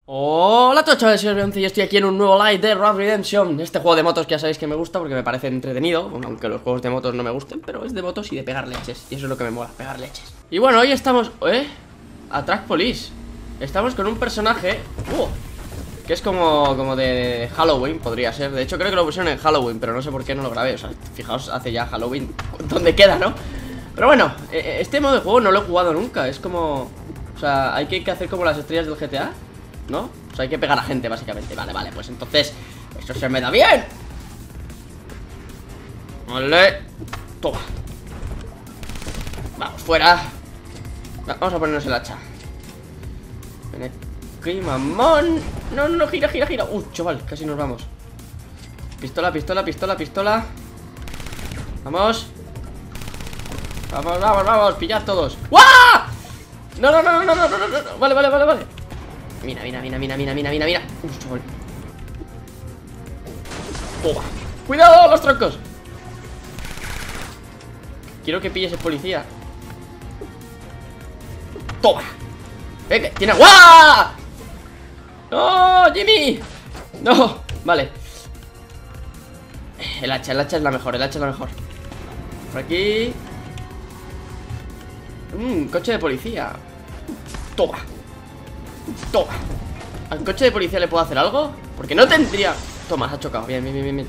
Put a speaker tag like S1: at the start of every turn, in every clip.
S1: Hola a todos, chavales, soy Bionce y estoy aquí en un nuevo live de Red Redemption. Este juego de motos que ya sabéis que me gusta porque me parece entretenido, aunque los juegos de motos no me gusten, pero es de motos y de pegar leches. Y eso es lo que me mola, pegar leches. Y bueno, hoy estamos... a Track Police. Estamos con un personaje que es como de Halloween, podría ser. De hecho creo que lo pusieron en Halloween, pero no sé por qué no lo grabé. O sea, fijaos, hace ya Halloween donde queda, ¿no? Pero bueno, este modo de juego no lo he jugado nunca. Es como... O sea, hay que hacer como las estrellas del GTA, ¿no? O sea, hay que pegar a gente, básicamente. Vale, pues entonces esto se me da bien. Vale. Toma. Vamos, fuera. Vamos a ponernos el hacha. Ven aquí, mamón. No, gira. Chaval, casi nos vamos. Pistola. Vamos. Vamos, pillad todos. ¡Guau! No. Vale. Mira. Chaval. Toma. ¡Cuidado, los troncos! Quiero que pilles el policía. Toma. Tiene... ¡Guau! ¡No, Jimmy! No, vale. El hacha es la mejor, Por aquí. Coche de policía. Toma. ¿Al coche de policía le puedo hacer algo? Porque no tendría... Toma, se ha chocado, bien.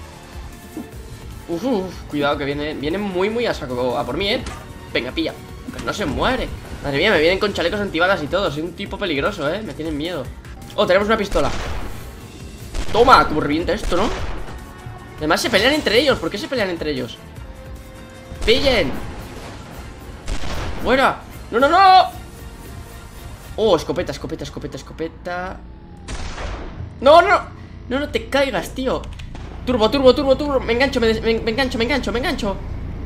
S1: Cuidado que viene muy a saco. A por mí, Venga, pilla. Pero no se muere. Madre mía, me vienen con chalecos antibalas y todo. Soy un tipo peligroso, me tienen miedo. Oh, tenemos una pistola. Toma, como revienta esto, ¿no? Además se pelean entre ellos. ¿Por qué se pelean entre ellos? ¡Pillen! ¡Fuera! ¡No! Oh, escopeta. No te caigas, tío. Turbo. Me engancho.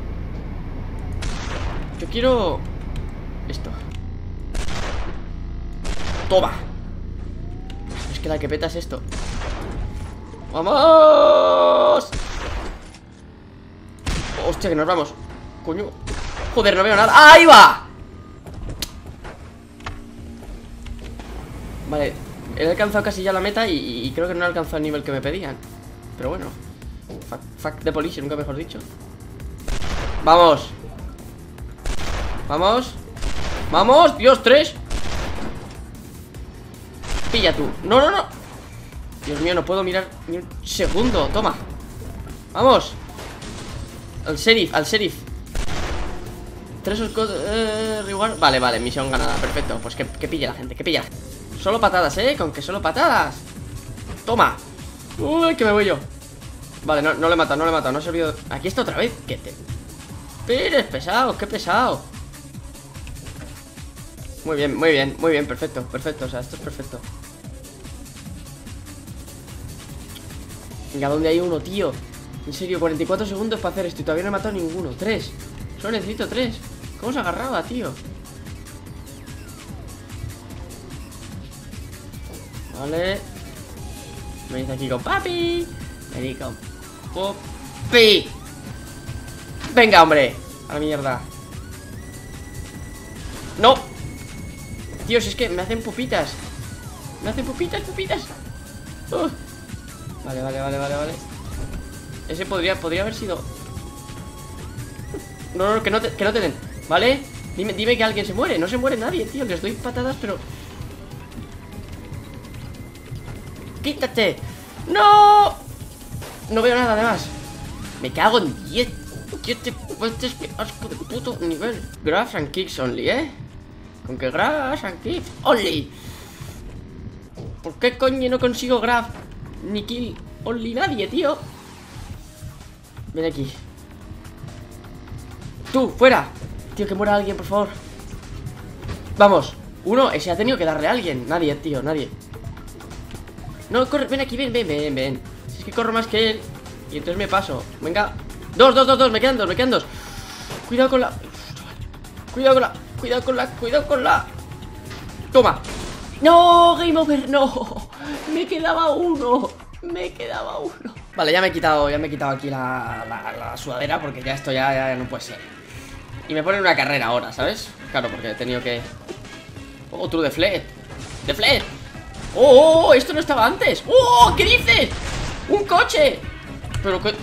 S1: Yo quiero... esto. Toma. Es que la que peta es esto. ¡Vamos! Hostia, que nos vamos. Coño. Joder, no veo nada. ¡Ahí va! Vale, he alcanzado casi ya la meta y creo que no he alcanzado el nivel que me pedían. Pero bueno. Fuck the police, nunca mejor dicho. ¡Vamos! Dios, 3. Pilla tú. No. Dios mío, no puedo mirar ni un segundo. Toma. Vamos. Al sheriff. 3 reward. Vale, misión ganada, perfecto. Pues que pille la gente, Solo patadas, con que solo patadas. Toma. Uy, que me voy yo. Vale, no le he matado, no he servido. Aquí está otra vez. ¿Qué te...? Pero pesado, qué pesado. Muy bien, perfecto. O sea, esto es perfecto. Venga, ¿dónde hay uno, tío? En serio, 44 segundos para hacer esto y todavía no he matado ninguno. 3. Solo necesito 3. ¿Cómo se agarraba, tío? Vale. Me dice aquí con papi. Venga, hombre. A la mierda. No. Tío, si es que me hacen pupitas. Pupitas. Vale. Ese podría haber sido... No, que no te den. ¿Vale? Dime que alguien se muere. No se muere nadie, tío. Les doy patadas, pero... ¡Quítate! ¡No! No veo nada además. Me cago en 10. ¿Qué te puedes? ¡Qué asco de puto nivel! Grabs and kicks only, ¿Con qué grabs and kicks only? ¿Por qué coño no consigo grab ni kill only nadie, tío? Ven aquí. ¡Tú, fuera! Tío, que muera alguien, por favor. Vamos. Uno, ese ha tenido que darle a alguien. Nadie, tío, nadie. No, corre, ven aquí, ven. Si es que corro más que él. Y entonces me paso. Venga. Dos, me quedan dos. Cuidado con la. Toma. No, game over, no. Me quedaba uno. Vale, ya me he quitado aquí la sudadera. Porque ya esto ya no puede ser. Y me ponen una carrera ahora, ¿sabes? Claro, porque he tenido que... Oh, true deflect. ¡Oh! Esto no estaba antes. ¡Oh! ¿Qué dices? ¡Un coche! Pero que...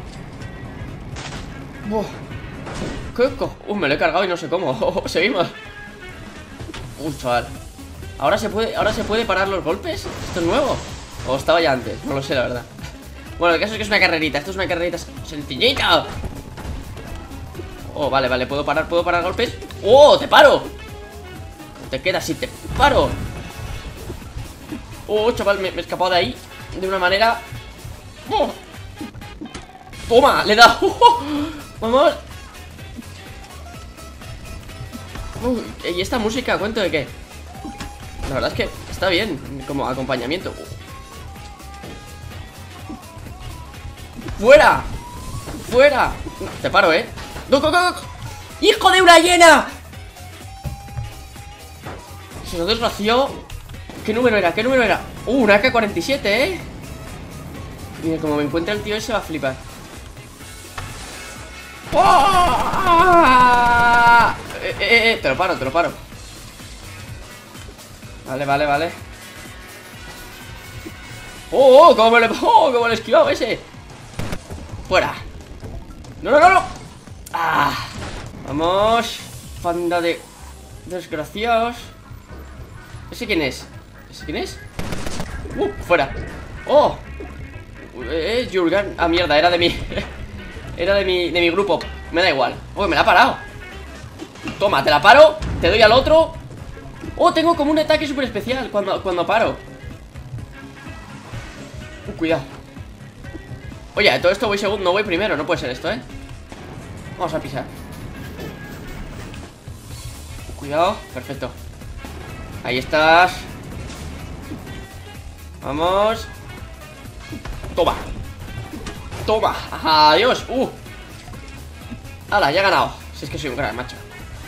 S1: me lo he cargado y no sé cómo. Seguimos. Chaval. ¿Ahora se puede parar los golpes? ¿Esto es nuevo? ¿O estaba ya antes? No lo sé, la verdad. Bueno, el caso es que es una carrerita. Esto es una carrerita sencillita. Oh, vale, ¿puedo parar golpes? ¡Oh! ¡Te paro! Te quedas si te paro. Oh, chaval, me he escapado de ahí de una manera... ¡Oh! ¡Toma! ¡Le he dado! ¡Vamos! ¿Y esta música? ¿Cuento de qué? La verdad es que está bien como acompañamiento. ¡Fuera! ¡Fuera! Te paro, ¿eh? ¡No! ¡Hijo de una hiena! Se nos desvació. ¿Qué número era? Una AK-47, ¿eh? Mira, como me encuentra el tío ese va a flipar. ¡Oh! Te lo paro. Vale. ¡Oh! ¿Cómo le he esquivado ese? ¡Fuera! ¡No! ¡Ah! Vamos. Panda de desgraciados. ¿Ese quién es? ¡Fuera! ¡Oh! Jurgen. Ah, mierda, era de mi... Era de mi grupo. Me da igual. Me la ha parado. Toma, te la paro. Te doy al otro. Oh, tengo como un ataque súper especial cuando paro. Cuidado. Oye, de todo esto voy segundo, no voy primero. No puede ser esto, ¿eh? Vamos a pisar. Cuidado, perfecto. Ahí estás. Vamos. Toma, adiós. Hala, ya he ganado. Si es que soy un gran macho.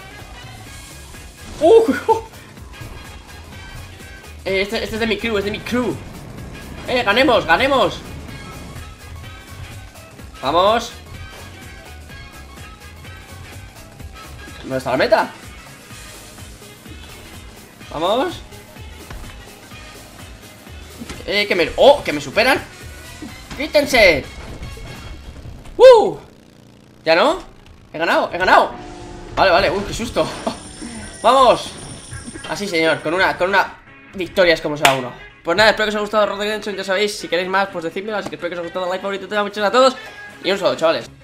S1: Este es de mi crew, ganemos. Vamos. ¿Dónde está la meta? Vamos. que me superan. ¡Quítense! ¿Ya no? He ganado. Vale, qué susto. Vamos. Así, señor, con una victoria es como se va uno. Pues nada, espero que os haya gustado Red Dead Redemption. Ya sabéis, si queréis más, pues decídmelo. Así que espero que os haya gustado, like, favorito, muchas gracias a todos. Y un saludo, chavales.